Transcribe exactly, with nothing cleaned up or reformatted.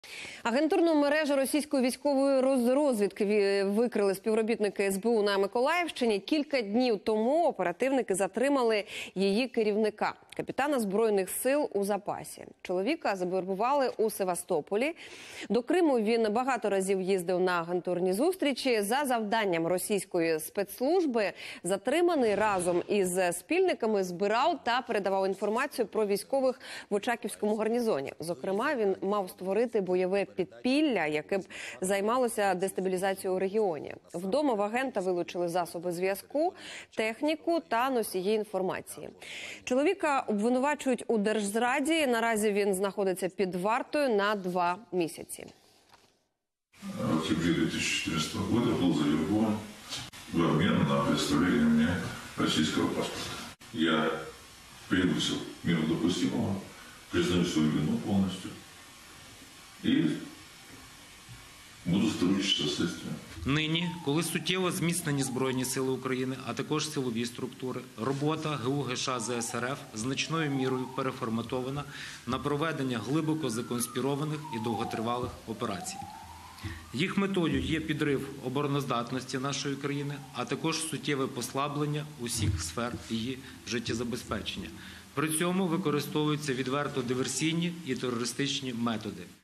Агентурну мережу російської військової розвідки викрили співробітники ес бе у на Миколаївщині. Кілька днів тому оперативники затримали її керівника – капітана Збройних сил у запасі. Чоловіка завербували у Севастополі. До Криму він багато разів їздив на агентурні зустрічі. За завданням російської спецслужби затриманий разом із спільниками збирав та передавав інформацію про військових в Очаківському гарнізоні. Зокрема, він мав створити бойове підпілля, яке б займалося дестабілізацією у регіоні. Вдома в агента вилучили засоби зв'язку, техніку та носії інформації. Чоловіка обвинувачують у держзраді. Наразі він знаходиться під вартою на два місяці. В октябре две тысячи четырнадцатого года был завербован в обмен на предоставление мне российского паспорта. Я превысил меру допустимого, признаю свою вину полностью и буду сотрудничать со следствием. Нині, коли суттєво зміцнені Збройні сили України, а також силові структури, робота ге у ге ше а зе ес ер еф значною мірою переформатована на проведення глибоко законспірованих і довготривалих операцій. Їх метою є підрив обороноздатності нашої країни, а також суттєве послаблення усіх сфер її життєзабезпечення. При цьому використовуються відверто диверсійні і терористичні методи.